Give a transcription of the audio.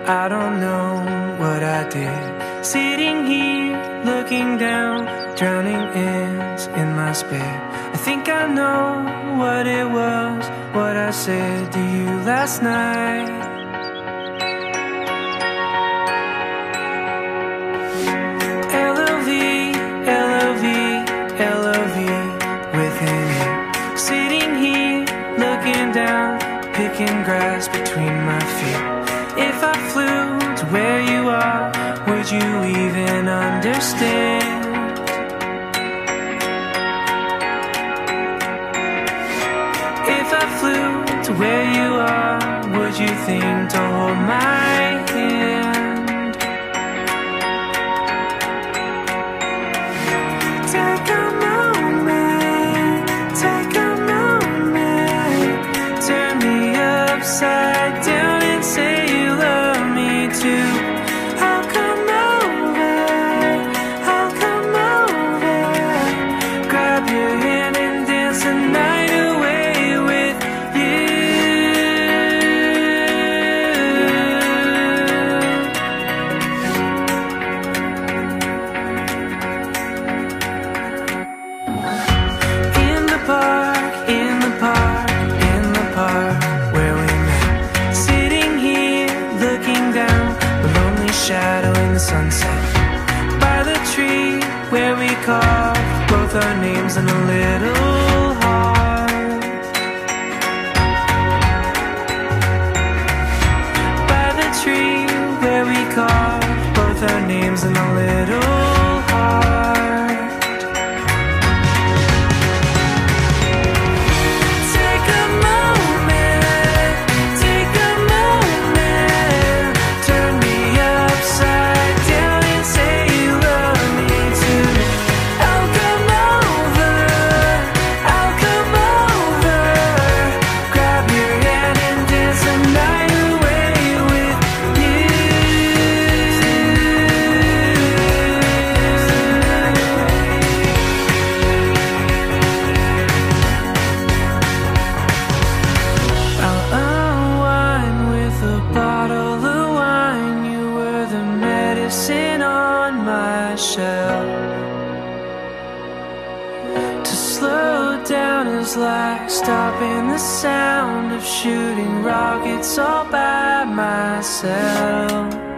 I don't know what I did, sitting here looking down, drowning ends in my spit. I think I know what it was, what I said to you last night. L-O-V, L-O-V, L-O-V within you. Sitting here looking down, picking grass between my feet. If I flew to where you are, would you even understand? If I flew to where you are, would you think to hold my hand? Take a moment, take a moment, turn me upside down and say you love me too. I'll come over, I'll come over, grab your hand and dance the night away with you. In the park, in the park, in the park where we met, sitting here looking down, a lonely shadow in the sunset. By the tree where we carved both our names in a little heart. By the tree where we carved both our names in a little heart. Take a moment, take a moment, turn me upside down and say you love me too. I'll come over, I'll come over, grab your hand and dance the night away with you. I'll unwind with a bottle of wine. You were the medicine on my shelf. To slow down is like stopping the sound of shooting rockets all by myself.